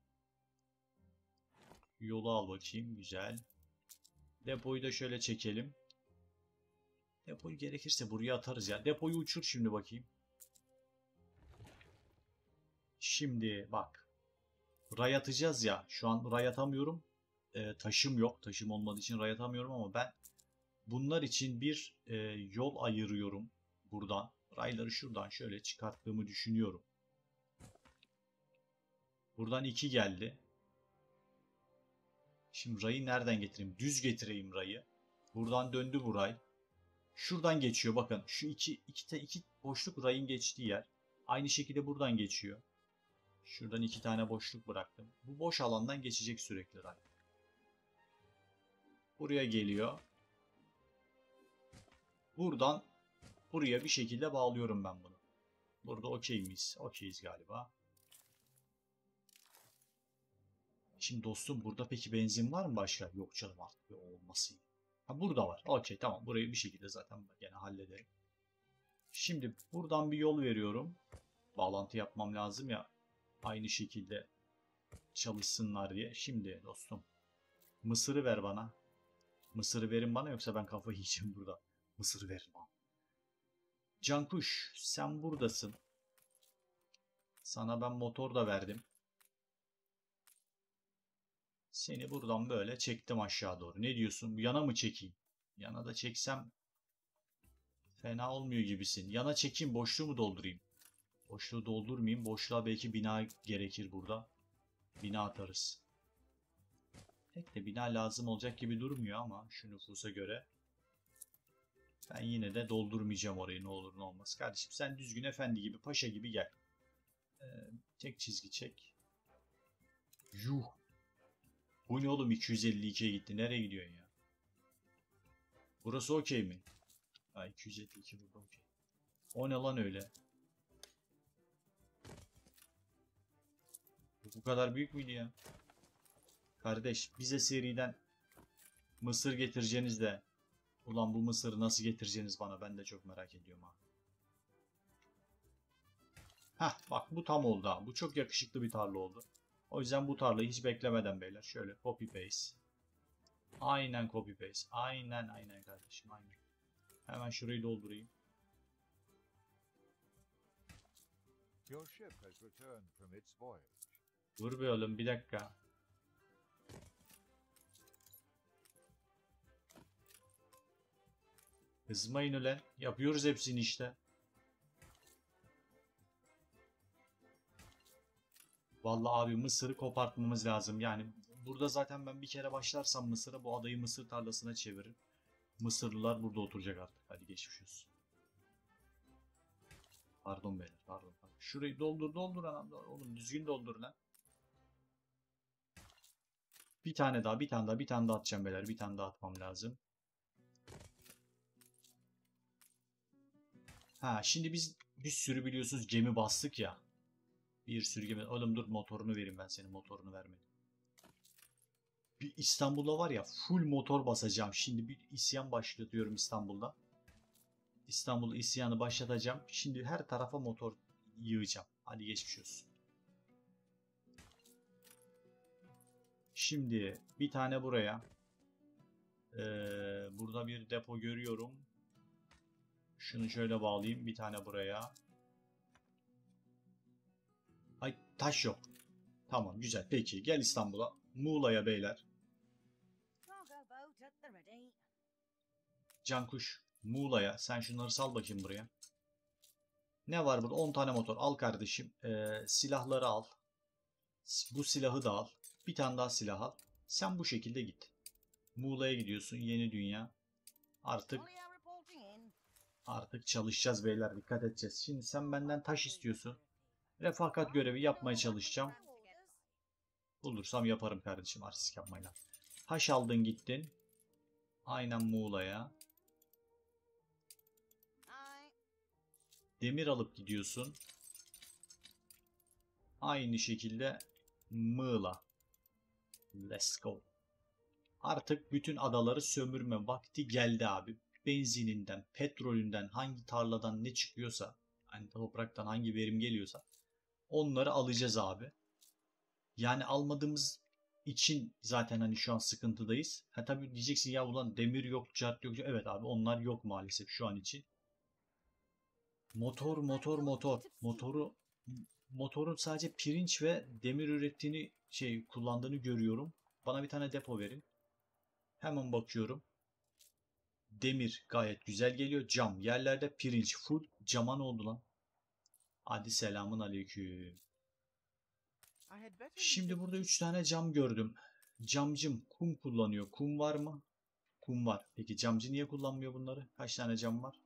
Speaker 1: Yolu al bakayım. Güzel. Depoyu da şöyle çekelim. Depoyu gerekirse buraya atarız ya. Depoyu uçur şimdi bakayım. Şimdi bak. Ray atacağız ya. Şu an ray atamıyorum. Taşım yok. Taşım olmadığı için ray atamıyorum ama ben bunlar için bir yol ayırıyorum buradan. Rayları şuradan şöyle çıkarttığımı düşünüyorum. Buradan 2 geldi. Şimdi rayı nereden getireyim? Düz getireyim rayı. Buradan döndü bu ray. Şuradan geçiyor bakın. Şu iki boşluk rayın geçtiği yer. Aynı şekilde buradan geçiyor. Şuradan 2 tane boşluk bıraktım. Bu boş alandan geçecek sürekli ray. Buraya geliyor. Buradan buraya bir şekilde bağlıyorum ben bunu. Burada okey miyiz? Okeyiz galiba. Şimdi dostum burada peki benzin var mı başka? Yok canım artık olması iyi. Ha burada var. Okey tamam, burayı bir şekilde zaten gene hallederim. Şimdi buradan bir yol veriyorum. Bağlantı yapmam lazım ya. Aynı şekilde çalışsınlar diye. Şimdi dostum mısırı ver bana. Mısırı verin bana yoksa ben kafayı yiyeceğim burada. Mısır verin bana. Cankuş sen buradasın. Sana ben motor da verdim. Seni buradan böyle çektim aşağı doğru. Ne diyorsun? Yana mı çekeyim? Yana da çeksem fena olmuyor gibisin. Yana çekeyim, boşluğu mu doldurayım? Boşluğu doldurmayayım. Boşluğa belki bina gerekir burada. Bina atarız. Pek de bina lazım olacak gibi durmuyor ama şu nüfusa göre. Ben yine de doldurmayacağım orayı, ne olur ne olmaz. Kardeşim sen düzgün efendi gibi, paşa gibi gel. Tek çizgi çek. Yuh. Bu ne oğlum, 252'ye gitti. Nereye gidiyorsun ya? Burası okey mi? Ha 252 burada okey. O ne lan öyle? Bu kadar büyük müydü ya? Kardeş bize seriden mısır getireceğiniz de. Ulan bu mısırı nasıl getireceğiniz bana, ben de çok merak ediyorum ha. Hah bak bu tam oldu ha. Bu çok yakışıklı bir tarla oldu. O yüzden bu tarlayı hiç beklemeden beyler şöyle copy paste. Aynen copy paste. Aynen kardeşim aynen. Hemen şurayı doldurayım. Dur be oğlum bir dakika. Kızmayın ulan. Yapıyoruz hepsini işte. Vallahi abi mısırı kopartmamız lazım. Yani burada zaten ben bir kere başlarsam mısıra bu adayı mısır tarlasına çeviririm. Mısırlılar burada oturacak artık. Hadi geçmiş olsun. Pardon beyler pardon. Şurayı doldur anam. Oğlum düzgün doldur lan. Bir tane daha atacağım beyler. Bir tane daha atmam lazım. Ha şimdi biz bir sürü biliyorsunuz gemi bastık ya. Bir sürü gemi. Oğlum dur motorunu vereyim, ben senin motorunu vermedim. Bir İstanbul'da var ya full motor basacağım. Şimdi bir isyan başlatıyorum İstanbul'da. İstanbul isyanı başlatacağım. Şimdi her tarafa motor yığacağım. Hadi geçmiş olsun. Şimdi bir tane buraya. Burada bir depo görüyorum. Şunu şöyle bağlayayım. Bir tane buraya. Ay taş yok. Tamam güzel. Peki gel İstanbul'a. Muğla'ya beyler. Cankuş, Muğla'ya. Sen şunları sal bakayım buraya. Ne var burada? 10 tane motor. Al kardeşim. Silahları al. Bu silahı da al. Bir tane daha silah al. Sen bu şekilde git. Muğla'ya gidiyorsun. Yeni dünya. Artık çalışacağız beyler. Dikkat edeceğiz. Şimdi sen benden taş istiyorsun. Refakat görevi yapmaya çalışacağım. Bulursam yaparım kardeşim. Artistik yapmayla. Taş aldın gittin. Aynen Muğla'ya. Demir alıp gidiyorsun. Aynı şekilde Muğla. Let's go. Artık bütün adaları sömürme vakti geldi abi. Benzininden, petrolünden, hangi tarladan ne çıkıyorsa, hani topraktan hangi verim geliyorsa onları alacağız abi. Yani almadığımız için zaten hani şu an sıkıntıdayız. Ha tabii diyeceksin ya ulan demir yok, cart yok. Evet abi onlar yok maalesef şu an için. Motor. Motorun sadece pirinç ve demir ürettiğini kullandığını görüyorum. Bana bir tane depo verin. Hemen bakıyorum. Demir gayet güzel geliyor. Cam yerlerde, pirinç full. Cama ne oldu lan? Hadi selamun aleyküm. Şimdi burada 3 tane cam gördüm. Camcım kum kullanıyor. Kum var mı? Kum var. Peki camcı niye kullanmıyor bunları? Kaç tane cam var?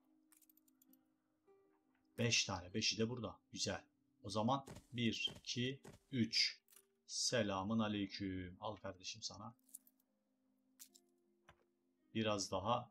Speaker 1: 5 tane. 5'i de burada. Güzel. O zaman 1, 2, 3. Selamun aleyküm. Al kardeşim sana. Biraz daha.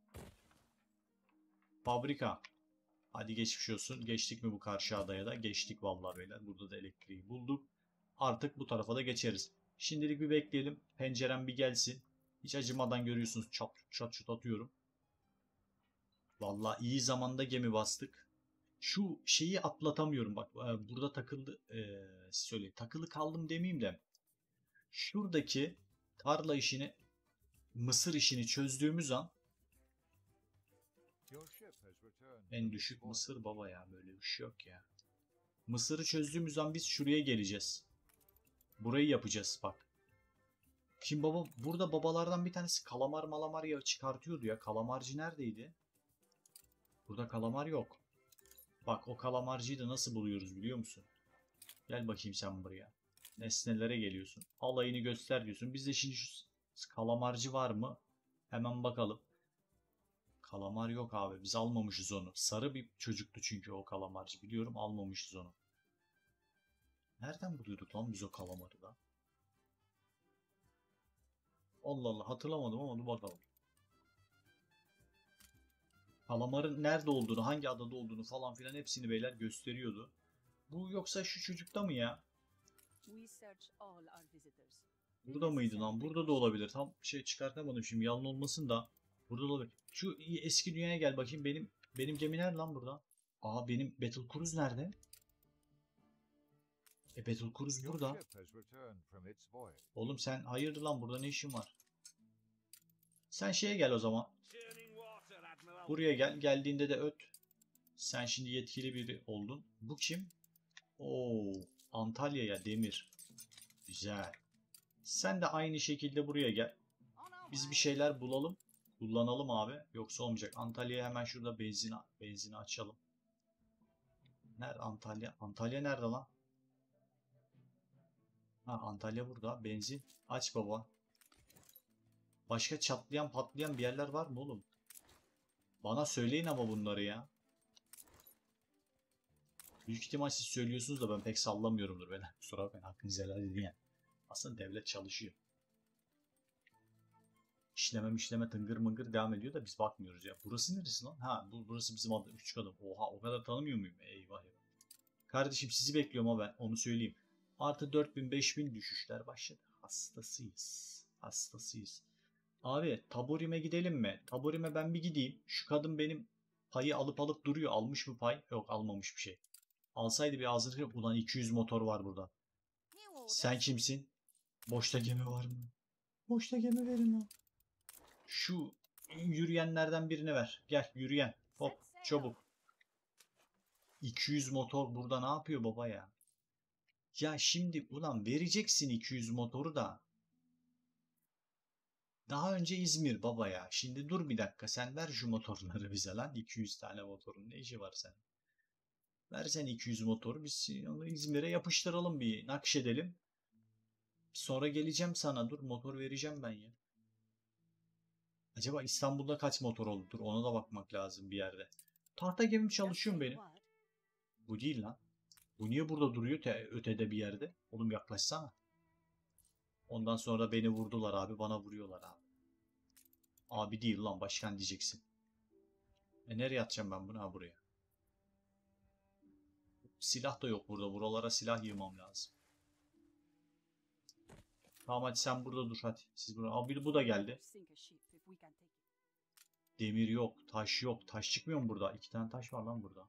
Speaker 1: Fabrika. Hadi geçmiş olsun. Geçtik mi bu karşı adaya da? Geçtik vallahi beyler. Burada da elektriği bulduk. Artık bu tarafa da geçeriz. Şimdilik bir bekleyelim. Pencerem bir gelsin. Hiç acımadan görüyorsunuz. Çat çat çat atıyorum. Vallahi iyi zamanda gemi bastık. Şu şeyi atlatamıyorum. Bak burada takıldı. Söyleyeyim. Takılı kaldım demeyeyim de. Şuradaki tarla işini, mısır işini çözdüğümüz an en düşük mısır baba ya. Böyle bir şey yok ya. Mısırı çözdüğümüz an biz şuraya geleceğiz. Burayı yapacağız bak. Şimdi baba burada babalardan bir tanesi kalamar malamar ya çıkartıyordu ya. Kalamarcı neredeydi? Burada kalamar yok. Bak o kalamarcıyı da nasıl buluyoruz biliyor musun? Gel bakayım sen buraya. Nesnelere geliyorsun. Alayını göster diyorsun. Bizde şimdi şu kalamarcı var mı? Hemen bakalım. Kalamar yok abi. Biz almamışız onu. Sarı bir çocuktu çünkü o kalamarcı. Biliyorum almamışız onu. Nereden buluyorduk lan biz o kalamarı da? Allah Allah hatırlamadım ama dur bakalım. Kalamarın nerede olduğunu, hangi adada olduğunu falan filan hepsini beyler gösteriyordu. Bu yoksa şu çocukta mı ya? Burada mıydı lan? Burada da olabilir. Tam çıkartamadım şimdi yalan olmasın da. Burada da olabilir. Şu eski dünyaya gel bakayım. Benim gemi nerede lan burada? Aa benim Battle Cruise nerede? Battle Cruise burada. Oğlum sen hayırdır lan burada ne işin var? Sen şeye gel o zaman. Buraya gel. Geldiğinde de öt. Sen şimdi yetkili biri oldun. Bu kim? Oo, Antalya'ya demir. Güzel. Sen de aynı şekilde buraya gel. Biz bir şeyler bulalım. Kullanalım abi. Yoksa olmayacak. Antalya'ya hemen şurada benzini açalım. Nerede Antalya? Antalya nerede lan? Ha Antalya burada. Benzin. Aç baba. Başka çatlayan patlayan bir yerler var mı oğlum? Bana söyleyin ama bunları ya. Büyük ihtimal siz söylüyorsunuz da ben pek sallamıyorumdur. Ben kusura bakmayın hakkınızı helal edin yani. Aslında devlet çalışıyor. İşleme tıngır mıngır devam ediyor da biz bakmıyoruz ya. Burası neresi lan? Ha burası bizim adı. Küçük adım. Oha o kadar tanımıyor muyum? Eyvah eyvah. Kardeşim sizi bekliyorum ama ben onu söyleyeyim. Artı 4000 5000 düşüşler başladı. Hastasıyız. Hastasıyız. Abi Taborim'e gidelim mi? Taborim'e ben bir gideyim. Şu kadın benim payı alıp duruyor. Almış mı pay? Yok almamış bir şey. Alsaydı bir ağzını kırıp ulan 200 motor var burada. Sen kimsin? Boşta gemi var mı? Boşta gemi verin lan. Şu yürüyenlerden birine ver. Gel yürüyen. Hop çabuk. 200 motor burada ne yapıyor baba ya? Ya şimdi ulan vereceksin 200 motoru da. Daha önce İzmir baba ya. Şimdi dur bir dakika, sen ver şu motorları bize lan. 200 tane motorun ne işi var sen? Versen 200 motoru, biz onu İzmir'e yapıştıralım, bir nakşedelim. Sonra geleceğim sana, dur motor vereceğim ben ya. Acaba İstanbul'da kaç motor oldu? Dur ona da bakmak lazım bir yerde. Tahta gemim çalışıyor mu benim? Bu değil lan. Bu niye burada duruyor ötede bir yerde? Oğlum yaklaşsana. Ondan sonra beni vurdular abi, bana vuruyorlar abi. Abi değil lan, başkan diyeceksin. Nereye atacağım ben bunu? Ha, buraya. Silah da yok burada. Buralara silah yığmam lazım. Tamam hadi sen burada dur hadi. Siz burada. Abi bu da geldi. Demir yok. Taş yok. Taş çıkmıyor mu burada? 2 tane taş var lan burada.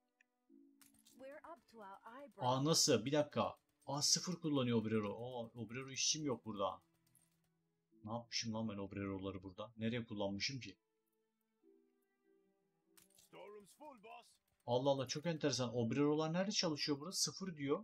Speaker 1: Aa nasıl? Bir dakika. Aa 0 kullanıyor Obrero. Aa Obrero işçim yok burada. Ne yapmışım lan ben Obrero'ları burada? Nereye kullanmışım ki? Allah Allah, çok enteresan. Obrero'lar nerede çalışıyor burada? 0 diyor.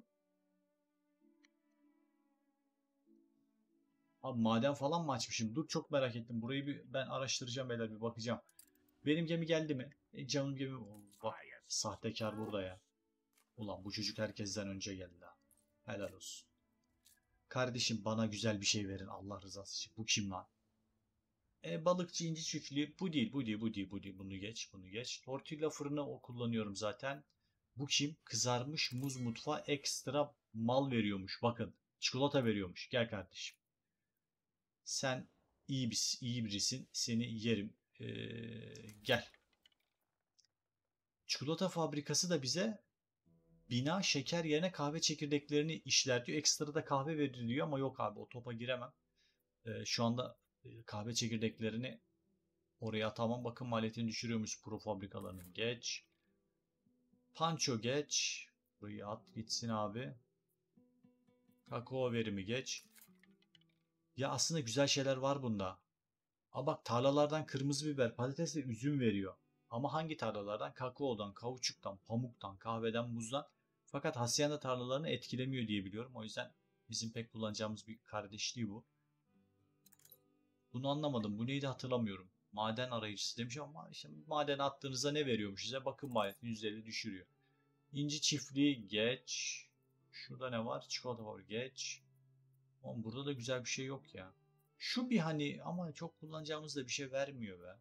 Speaker 1: Abi maden falan mı açmışım? Dur çok merak ettim. Burayı bir ben araştıracağım beyler, bir bakacağım. Benim gemi geldi mi? Canım gemi. Bak sahtekar burada ya. Ulan bu çocuk herkesten önce geldi ha. Helal olsun. Kardeşim bana güzel bir şey verin Allah rızası için. Bu kim lan? Balıkçı inci çiftliği. Bu değil, bu değil, bu değil, bu değil. Bunu geç, bunu geç. Tortilla fırını o kullanıyorum zaten. Bu kim? Kızarmış muz mutfağı ekstra mal veriyormuş. Bakın çikolata veriyormuş. Gel kardeşim. Sen iyi birisin. Seni yerim. Gel. Çikolata fabrikası da bize bina şeker yerine kahve çekirdeklerini işler diyor. Ekstra da kahve veriliyor ama yok abi, o topa giremem. Şu anda kahve çekirdeklerini oraya atamam. Bakın maliyetini düşürüyormuş pro fabrikalarının. Geç. Panço geç. Burayı at gitsin abi. Kakao verimi geç. Ya aslında güzel şeyler var bunda. Aa bak, tarlalardan kırmızı biber, patates ve üzüm veriyor. Ama hangi tarlalardan? Kakaodan, kauçuktan, pamuktan, kahveden, muzdan. Fakat hacienda tarlalarını etkilemiyor diye biliyorum. O yüzden bizim pek kullanacağımız bir kardeşliği bu. Bunu anlamadım. Bu neydi hatırlamıyorum. Maden arayıcısı demiş ama işte maden attığınızda ne veriyormuş size? Bakım maliyetini %50 düşürüyor. İnci çiftliği geç. Şurada ne var? Çikolata var geç. Oğlum burada da güzel bir şey yok ya. Şu bir hani ama çok kullanacağımız da bir şey vermiyor be.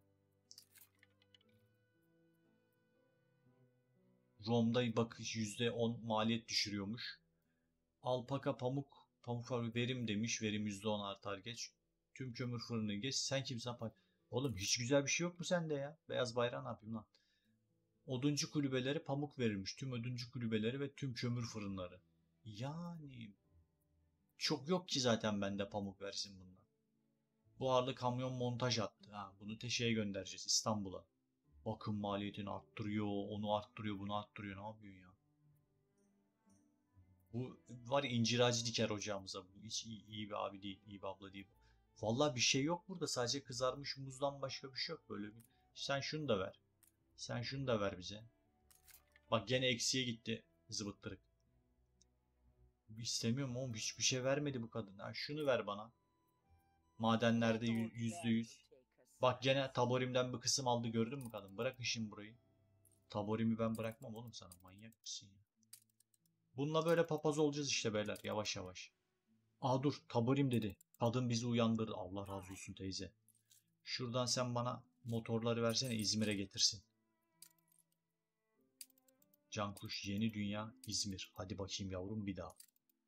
Speaker 1: Rom'da bakış %10 maliyet düşürüyormuş. Alpaka pamuk verim demiş. Verim %10 artar geç. Tüm kömür fırını geç. Sen kimsin? Oğlum hiç güzel bir şey yok mu sende ya? Beyaz bayrağı ne yapayım lan? Oduncu kulübeleri pamuk verilmiş. Tüm oduncu kulübeleri ve tüm kömür fırınları. Yani çok yok ki zaten bende pamuk versin bundan. Buharlı kamyon montaj attı. Ha, bunu Teşe'ye göndereceğiz İstanbul'a. Bakım maliyetini arttırıyor, onu arttırıyor, bunu arttırıyor. Ne yapıyorsun ya? Bu var ya, incir ağacı diker ocağımıza. Bu hiç iyi bir abi değil, iyi bir abla değil. Vallahi bir şey yok burada. Sadece kızarmış muzdan başka bir şey yok. Böyle bir. Sen şunu da ver. Sen şunu da ver bize. Bak gene eksiye gitti zıbıttırık. İstemiyorum oğlum. Hiçbir şey vermedi bu kadın. Ha, şunu ver bana. Madenlerde %100. Bak gene taborimden bir kısım aldı, gördün mü kadın? Bırak işin burayı. Taborimi ben bırakmam oğlum sana. Manyak mısın ya? Bununla böyle papaz olacağız işte beyler, yavaş yavaş. Aa dur, taborim dedi. Kadın bizi uyandırdı. Allah razı olsun teyze. Şuradan sen bana motorları versene, İzmir'e getirsin. Cankuş Yeni Dünya İzmir. Hadi bakayım yavrum bir daha.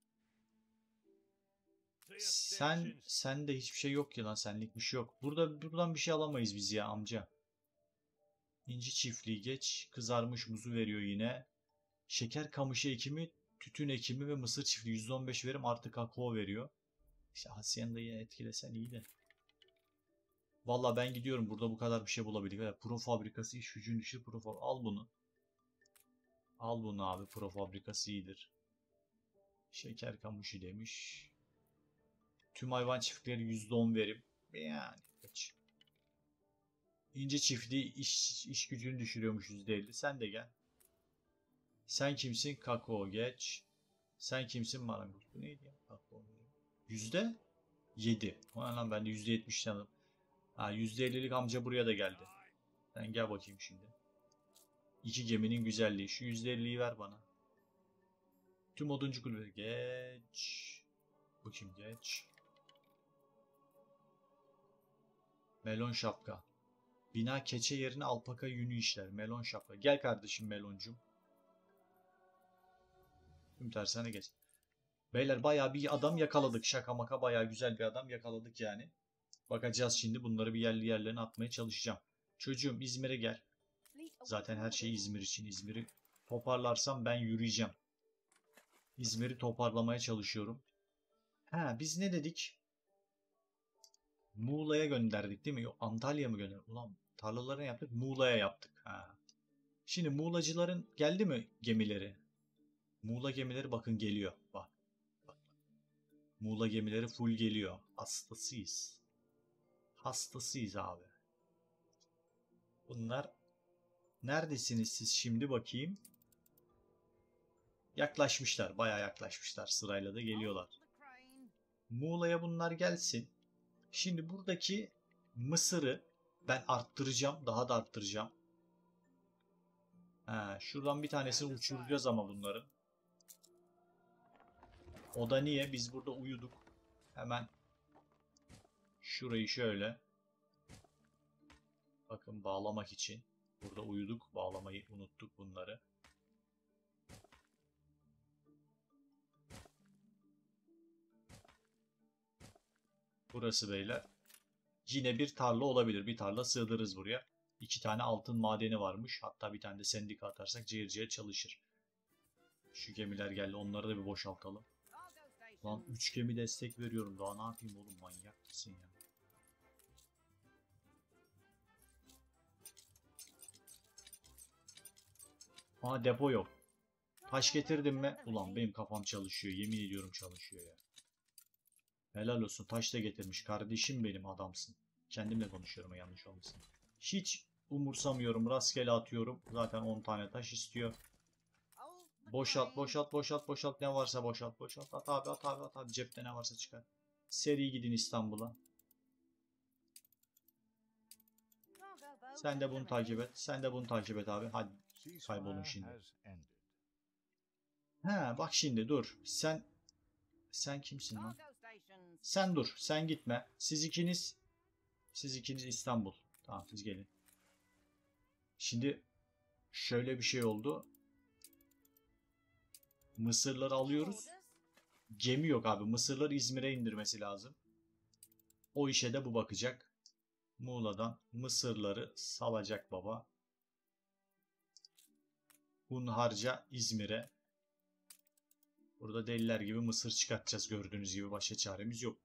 Speaker 1: Sen de hiçbir şey yok ki lan, senlik bir şey yok. Buradan bir şey alamayız biz ya amca. İnci çiftliği geç. Kızarmış muzu veriyor yine. Şeker kamışı ekimi, tütün ekimi ve mısır çiftliği %15 verim artı kakao veriyor. İşte Hacienda'yı etkilesen iyi de. Valla ben gidiyorum, burada bu kadar bir şey bulabildik. Pro fabrikası iş gücün dışı pro fabrikası. Al bunu. Al bunu abi, pro fabrikası iyidir. Şeker kamışı demiş. Tüm hayvan çiftlikleri %10 verim. Yani geç. İnce çiftliği iş gücünü düşürüyormuş %50. Sen de gel. Sen kimsin? Kakao geç. Sen kimsin? Marangoz. Bu neydi ya? Kakao. Yüzde? 7. Lan ben de %70 sanırım. Ha, %50'lik amca buraya da geldi. Sen gel bakayım şimdi. İki geminin güzelliği. Şu %50'yi ver bana. Tüm oduncu kulübe geç. Bakayım geç. Melon şapka. Bina keçe yerine alpaka yünü işler. Melon şapka. Gel kardeşim meloncum. Tüm tersane geç. Beyler bayağı bir adam yakaladık. Şaka maka bayağı güzel bir adam yakaladık yani. Bakacağız şimdi, bunları bir yerli yerlerine atmaya çalışacağım. Çocuğum İzmir'e gel. Zaten her şey İzmir için. İzmir'i toparlarsam ben yürüyeceğim. İzmir'i toparlamaya çalışıyorum. Ha, biz ne dedik? Muğla'ya gönderdik değil mi? Yok, Antalya mı gönderdik? Ulan tarlalarını yaptık, Muğla'ya yaptık. Ha. Şimdi Muğlacıların geldi mi gemileri? Muğla gemileri bakın geliyor. Bak. Bak. Muğla gemileri full geliyor. Hastasıyız. Hastasıyız abi. Bunlar neredesiniz siz şimdi bakayım? Yaklaşmışlar. Bayağı yaklaşmışlar. Sırayla da geliyorlar. Muğla'ya bunlar gelsin. Şimdi buradaki Mısır'ı ben arttıracağım. Daha da arttıracağım. Şuradan bir tanesini uçuracağız ama bunların. O da niye? Biz burada uyuduk. Hemen şurayı şöyle. Bakın bağlamak için. Burada uyuduk. Bağlamayı unuttuk bunları. Burası beyler. Yine bir tarla olabilir. Bir tarla sığdırırız buraya. 2 tane altın madeni varmış. Hatta bir tane de sendika atarsak cayır cayır çalışır. Şu gemiler geldi. Onları da bir boşaltalım. Lan 3 gemi destek veriyorum. Daha ne yapayım oğlum, manyak mısın ya? Aa, depo yok. Taş getirdim mi? Ulan benim kafam çalışıyor. Yemin ediyorum çalışıyor ya. Helal olsun. Taş da getirmiş. Kardeşim benim, adamsın. Kendimle konuşuyorum, yanlış olmasın. Hiç umursamıyorum. Rastgele atıyorum. Zaten 10 tane taş istiyor. Boşalt, boşalt, boşalt, boşalt. Ne varsa boşalt, boşalt. At abi, at abi, at abi. Cepte ne varsa çıkar. Seri gidin İstanbul'a. Sen de bunu takip et. Sen de bunu takip et abi. Hadi kaybolun şimdi. He bak şimdi dur. Sen kimsin lan? Sen dur. Sen gitme. Siz ikiniz İstanbul. Tamam, siz gelin. Şimdi şöyle bir şey oldu. Mısırları alıyoruz. Gemi yok abi. Mısırları İzmir'e indirmesi lazım. O işe de bu bakacak. Muğla'dan Mısırları salacak baba. Hunharca İzmir'e. Burada deliler gibi mısır çıkartacağız, gördüğünüz gibi. Başka çaremiz yok.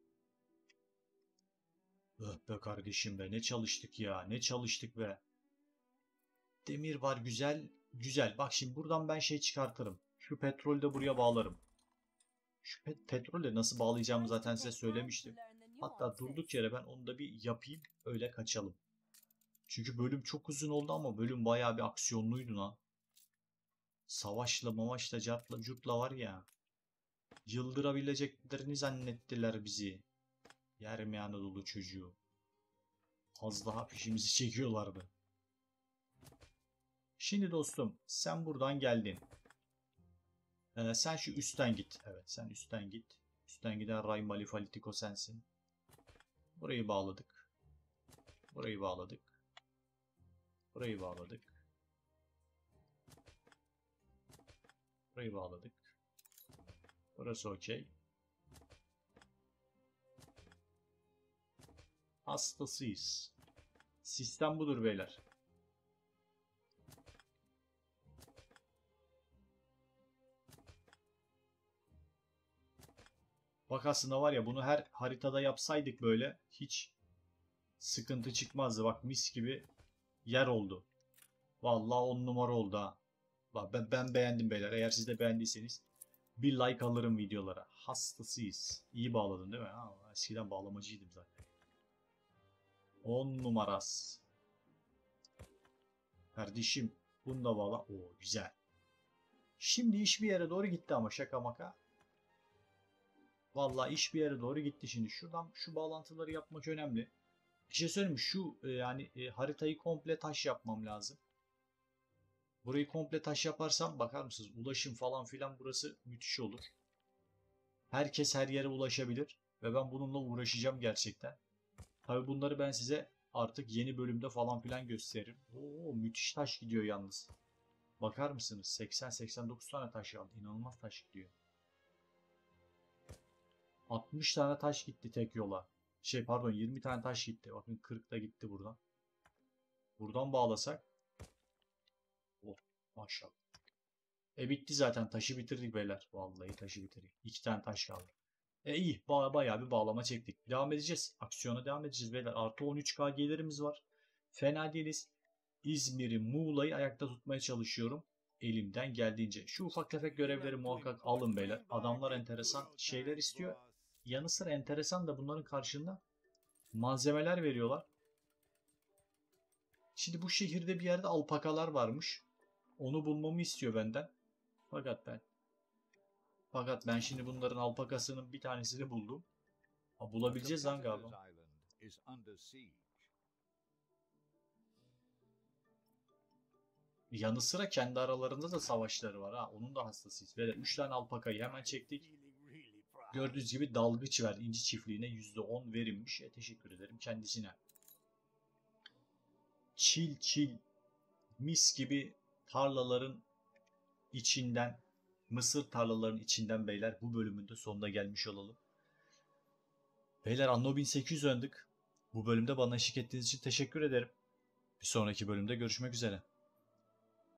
Speaker 1: Öh be kardeşim be, ne çalıştık ya, ne çalıştık be. Demir var, güzel güzel. Bak şimdi buradan ben şey çıkartırım. Şu petrolü de buraya bağlarım. Şu petrolü nasıl bağlayacağımı zaten size söylemiştim. Hatta durduk yere ben onu da bir yapayım, öyle kaçalım. Çünkü bölüm çok uzun oldu ama bölüm bayağı bir aksiyonluydu lan. Savaşla mamaşla cartla curtla var ya. Yıldırabileceklerini zannettiler bizi. Yer mi Anadolu çocuğu. Az daha fişimizi çekiyorlardı. Şimdi dostum sen buradan geldin. Sen şu üstten git. Evet, sen üstten git. Üstten giden Ray Malifalitiko sensin. Burayı bağladık. Burayı bağladık. Burayı bağladık. Burayı bağladık. Burası okey. Hastasıyız. Sistem budur beyler. Bak aslında var ya, bunu her haritada yapsaydık böyle hiç sıkıntı çıkmazdı. Bak mis gibi yer oldu. Vallahi 10 numara oldu ha. Bak ben beğendim beyler. Eğer siz de beğendiyseniz bir like alırım videolara. Hastasıyız. İyi bağladın değil mi? Ha, eskiden bağlamacıydım zaten. 10 numaras. Kardeşim bunu da bağla. Oo güzel. Şimdi iş bir yere doğru gitti ama şaka maka. Vallahi iş bir yere doğru gitti şimdi. Şuradan şu bağlantıları yapmak önemli. Bir şey söyleyeyim mi? Şu haritayı komple taş yapmam lazım. Burayı komple taş yaparsam bakar mısınız? Ulaşım falan filan burası müthiş olur. Herkes her yere ulaşabilir. Ve ben bununla uğraşacağım gerçekten. Tabii bunları ben size artık yeni bölümde falan filan gösteririm. Oo, müthiş taş gidiyor yalnız. Bakar mısınız? 80-89 tane taş aldı. İnanılmaz taş gidiyor. 60 tane taş gitti tek yola. Pardon 20 tane taş gitti. Bakın 40 da gitti buradan. Buradan bağlasak. Oh maşallah. Bitti zaten. Taşı bitirdik beyler. Vallahi taşı bitirdik. 2 tane taş kaldı. İyi. Bayağı bir bağlama çektik. Devam edeceğiz. Aksiyona devam edeceğiz beyler. Artı 13K gelirimiz var. Fena değiliz. İzmir'i, Muğla'yı ayakta tutmaya çalışıyorum. Elimden geldiğince. Şu ufak tefek görevleri muhakkak alın beyler. Adamlar enteresan şeyler istiyor. Yanı sıra enteresan da bunların karşılığında malzemeler veriyorlar. Şimdi bu şehirde bir yerde alpakalar varmış. Onu bulmamı istiyor benden. Fakat ben şimdi bunların alpakasının bir tanesini buldum. Ha, bulabileceğiz lan galiba. Yanı sıra kendi aralarında da savaşları var ha. Onun da hastasıyız. Böyle 3 tane alpakayı hemen çektik. Gördüğünüz gibi dalgıç ver. İnci çiftliğine %10 verilmiş. Teşekkür ederim kendisine. Çil mis gibi tarlaların içinden, mısır tarlaların içinden beyler bu bölümün de sonuna gelmiş olalım. Beyler Anno 1800 öndük. Bu bölümde bana eşlik ettiğiniz için teşekkür ederim. Bir sonraki bölümde görüşmek üzere.